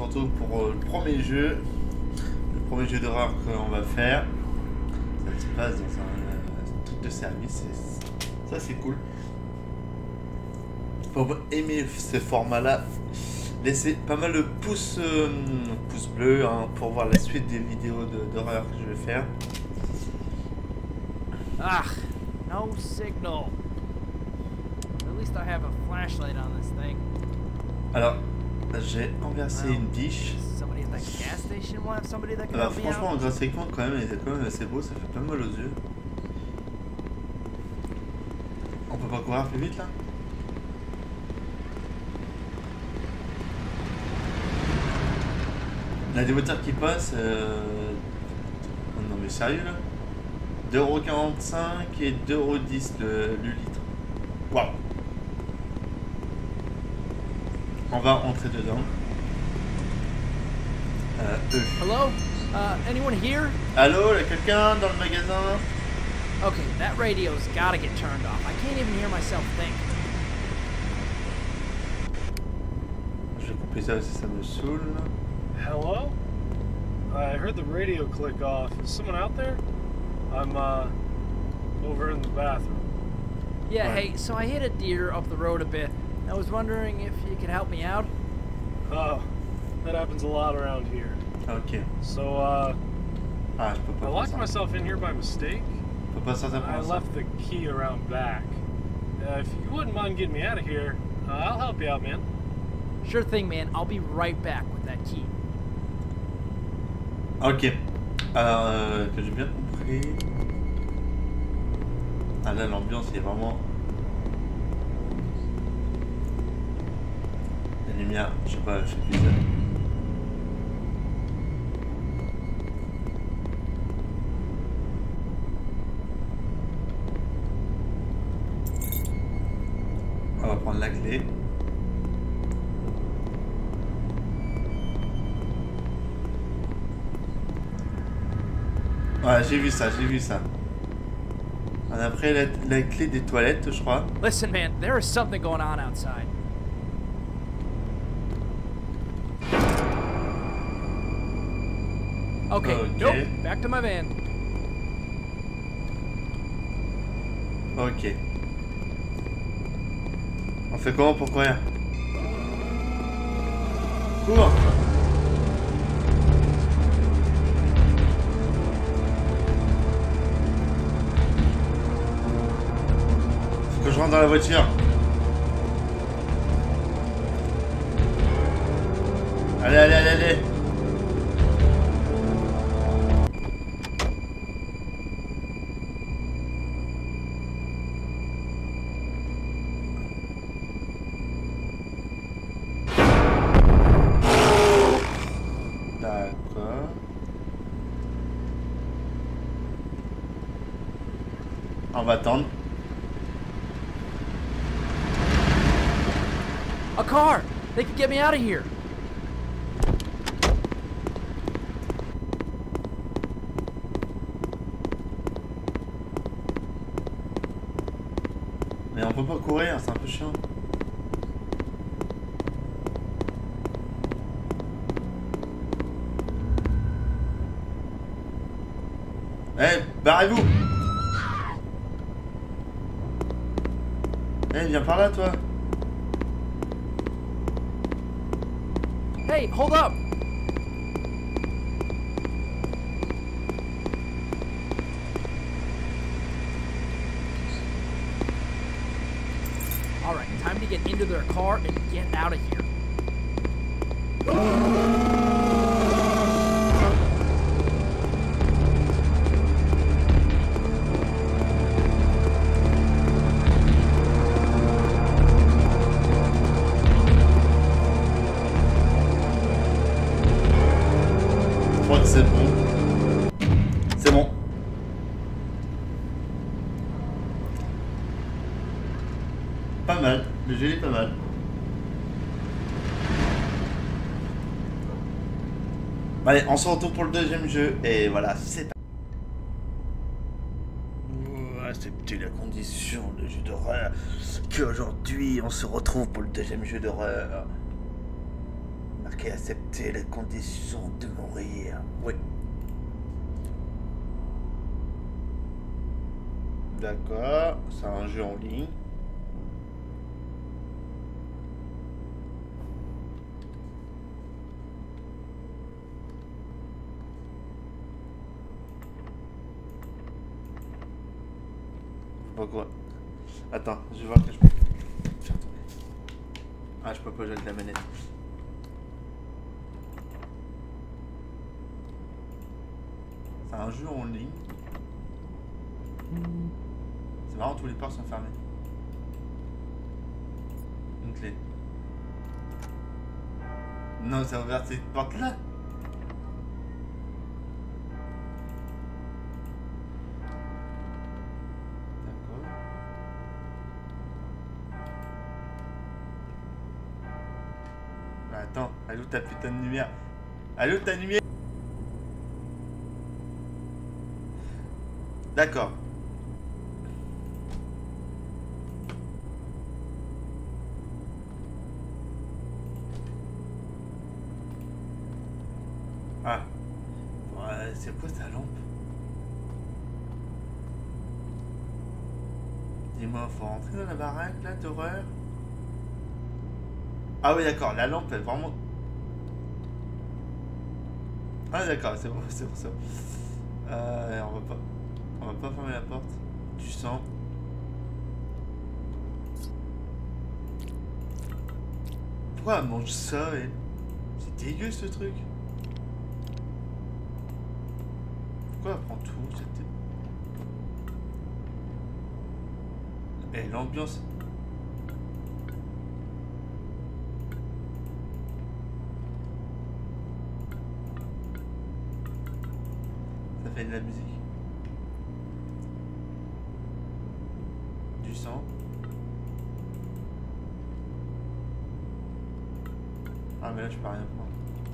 retrouve pour le premier jeu. Le premier jeu d'horreur qu'on va faire. Ça se passe dans un truc de service. Ça c'est cool. Pour aimer ce format-là, laissez pas mal de pouces bleus hein, pour voir la suite des vidéos d'horreur que je vais faire. Ah, no signal. At least I have a flashlight on this thing. Alors, j'ai renversé une biche. Somebody at the gas station will have somebody that can help me out. Franchement, graphiquement quand même, c'est quand même assez beau, ça fait pas mal aux yeux. On peut pas courir plus vite là? Il y a des moteurs qui passent. Non mais sérieux là? 2,45€ et 2,10€ le litre. Waouh! On va entrer dedans. Hello? Anyone here? Allô, il y a quelqu'un dans le magasin? Okay, that radio's gotta get turned off. I can't even hear myself think. Je vais couper ça aussi, ça me saoule. Hello? I heard the radio click off. Is someone out there? I'm, over in the bathroom. Yeah, hey, so I hit a deer up the road a bit. I was wondering if you could help me out. Oh, that happens a lot around here. Ok. So, Ah, je peux I pas locked faire ça. myself in here by mistake. Je peux pas sortir I pour ça. left the key around back. If you wouldn't mind getting me out of here, I'll help you out, man. Sure thing, man. I'll be right back with that key. Ok. Alors, que j'ai bien compris. Ah là, l'ambiance est vraiment. La lumière, je sais pas, je fais bizarre. On va prendre la clé. Ouais, j'ai vu ça, j'ai vu ça. On a pris la clé des toilettes, je crois. Listen, man, there is something going on outside. Okay, nope, back to my van. Ok. On fait comment pour courir? Cours! Faut que je rentre dans la voiture. Allez, allez, allez, allez! D'accord. On va attendre. A car! They could get me out of here. Mais on peut pas courir, c'est un peu chiant. Eh, barrez-vous! Eh, viens par là, toi! Hey, hold up! Alright, time to get into their car and get out of here. Je crois que c'est bon. C'est bon. Pas mal. Le jeu est pas mal. Allez, on se retrouve pour le deuxième jeu. Et voilà, c'est parti. C'était la condition de jeu d'horreur. Qu'aujourd'hui, on se retrouve pour le deuxième jeu d'horreur. qui a accepté les conditions de mourir. Oui. D'accord, c'est un jeu en ligne. Pas quoi. Attends, je vais voir que je peux faire tomber. Ah, je peux pas jouer avec la manette. C'est un jeu en ligne. C'est marrant, tous les ports sont fermés. Une clé. Non, ça a ouvert cette porte-là. D'accord. Bah, attends, elle est où ta putain de lumière? Elle est où ta lumière? D'accord. Ah. Ouais, c'est quoi ta lampe? Dis-moi, faut rentrer dans la baraque là d'horreur? Ah oui, d'accord, la lampe elle vraiment. Ah d'accord, c'est bon, c'est pour ça. On va pas fermer la porte. Du sang. Pourquoi elle mange ça et... C'est dégueu ce truc. Pourquoi elle prend tout cette... Et l'ambiance... Ça fait de la musique. Du sang. Ah mais là je peux rien prendre.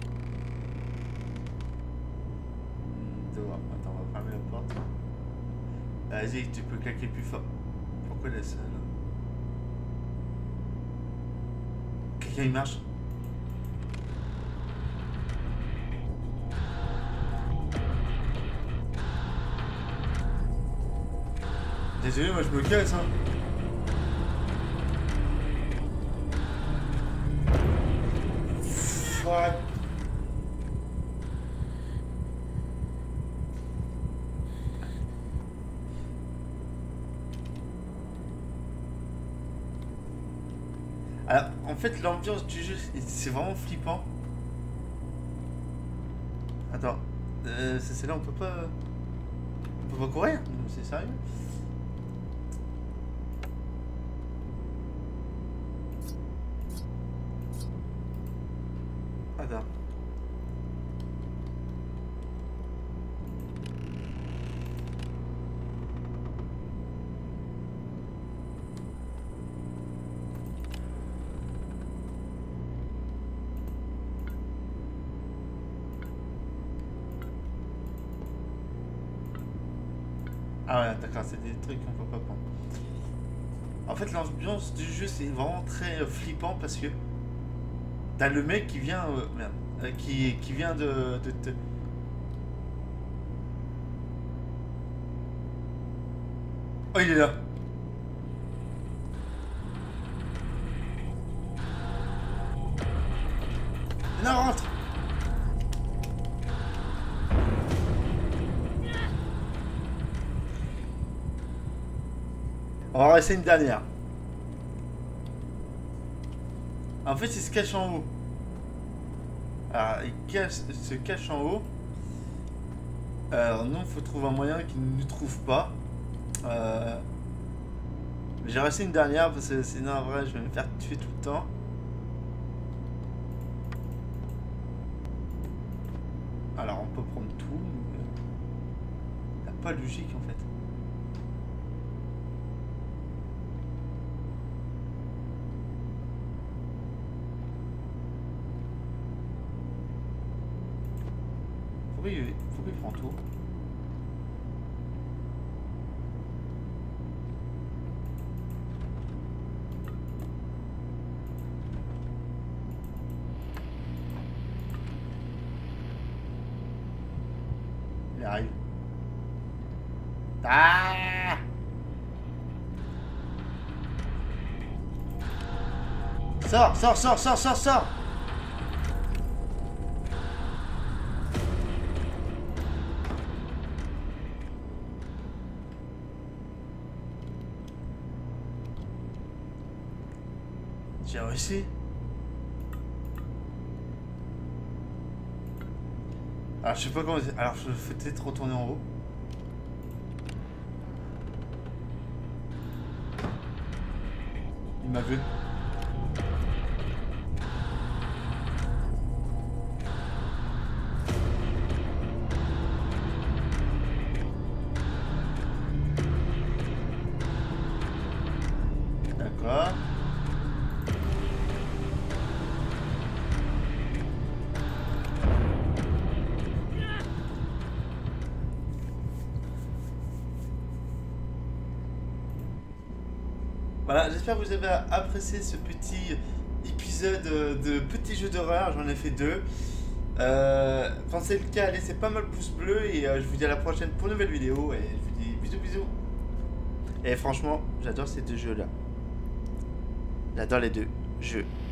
Dehors. Attends, on va fermer la porte. Vas-y, tu peux claquer plus fort. Pourquoi la salle? Quelqu'un il marche? Désolé, moi je me casse hein. Fuck. Alors, en fait, l'ambiance du jeu, c'est vraiment flippant. Attends, c'est là, on peut pas... On peut pas courir? C'est sérieux? Attends. Ah ouais, d'accord, c'est des trucs qu'on peut pas prendre. En fait, l'ambiance du jeu, c'est vraiment très flippant parce que t'as le mec qui vient... merde. Qui vient de te... Oh, il est là. Non, rentre. On va rester une dernière. En fait, il se cache en haut. Alors, se cache en haut. Alors, nous, il faut trouver un moyen qu'il ne nous trouve pas. J'ai resté une dernière parce que sinon, en vrai, je vais me faire tuer tout le temps. Alors, on peut prendre tout. Il n'y a pas de logique en fait. Pourquoi il prend tout? Il arrive. Ah! Sors, sors, sors, sors, sors, sors! J'ai réussi. Alors je sais pas comment... Alors je vais peut-être retourner en haut. Il m'a vu. D'accord. Voilà, j'espère que vous avez apprécié ce petit épisode de petit jeu d'horreur. J'en ai fait 2. Pensez le cas, laissez pas mal de pouces bleus et je vous dis à la prochaine pour une nouvelle vidéo et je vous dis bisous bisous. Et franchement, j'adore ces 2 jeux là. J'adore les 2 jeux.